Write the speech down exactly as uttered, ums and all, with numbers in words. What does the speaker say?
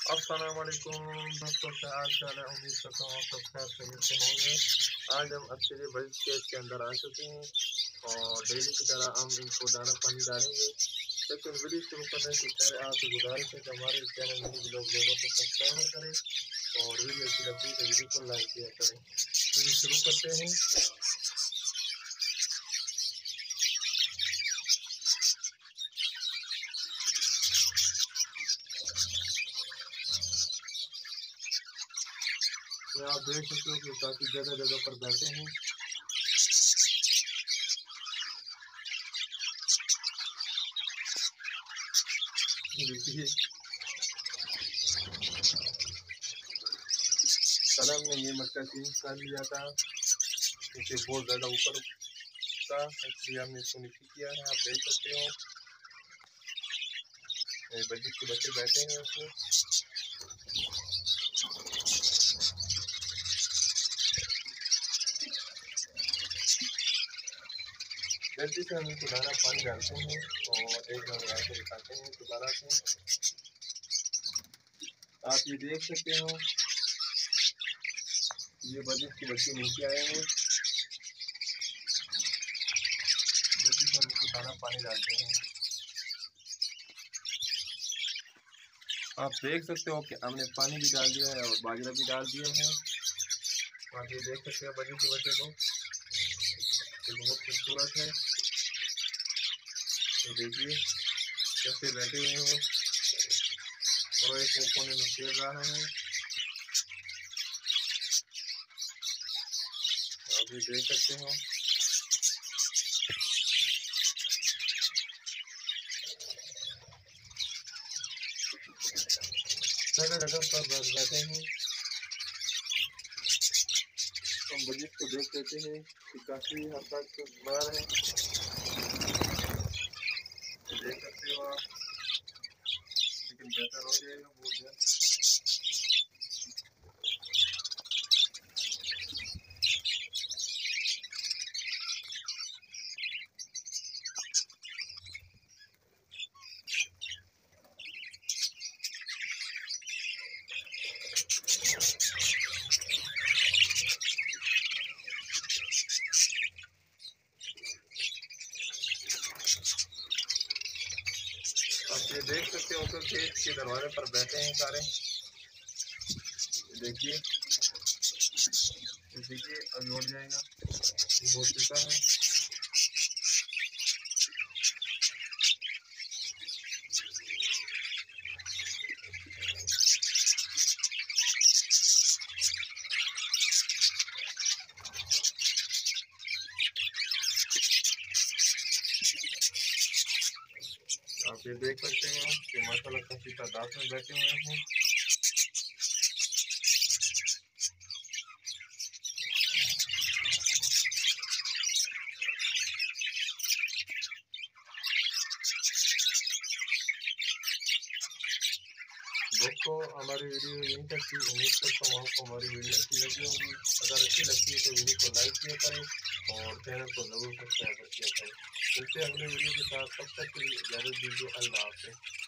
अस्सलामुअलैकुम दोस्तों, क्या हाल चाल है। उम्मीद करता हूँ आप सब खैर खैरियत से होंगे। आज हम अच्छे बड़ी केज के अंदर आ चुके हैं और डेली की तरह हम इनको दाना पानी डालेंगे। लेकिन वीडियो शुरू करने से पहले आपसे गुजारिश है कि हमारे चैनल में भी लोग लोगों को सब्सक्राइब करें और वीडियो अच्छी लगती है तो वीडियो को लाइक किया करें। वीडियो शुरू करते हैं। तो आप देख सकते हो कि काफ़ी जगह जगह पर बैठे हैं। देखिए कल हमने ये मटका चेंज कर लिया था क्योंकि बहुत ज़्यादा ऊपर था, इसलिए हमने इसको नीचे किया है। आप देख सकते हो बच्चे के बच्चे बैठे हैं उसमें। जल्दी से हम इनको दाना पानी डालते हैं और एक बार आके दिखाते हैं दोबारा से। आप ये देख सकते हो ये बजिश के बच्चे नीचे आए हैं। जल्दी से हम इनको दाना पानी डालते हैं। आप देख सकते हो कि हमने पानी भी डाल दिया है और बाजरा भी डाल दिया है। आप ये देख सकते हो बजिश के बच्चे को, ये बहुत खूबसूरत है। तो देखिए कैसे बैठे हुए हैं और एक कोने में खेल रहा है। आप ये देख सकते हो जगह जगह पर बैठे हैं। हम बजिश को देख लेते हैं कि काफ़ी हद तक बाहर है, देख सकते हो आप। लेकिन बेहतर हो जाएगा बहुत जल्द। आप ये देख सकते हो तो खेत के दरवाजे पर बैठे हैं सारे। देखिए देखिए अभी उड़ जाएगा, वो चुका है। आप ये देख सकते हैं कि माशाल्लाह काफी तादाद में बैठे हुए हैं। दोस्तों हमारी वीडियो यहीं तक थी। उम्मीद करता हूँ आपको हमारी वीडियो अच्छी लगी होगी। अगर अच्छी लगती है तो वीडियो को लाइक किया करें और चैनल को जरूर सब्सक्राइब किया करें। मिलते हैं अगले वीडियो के साथ, तब तक के लिए इजाज़त दीजिए। अल्लाह हाफ़िज़।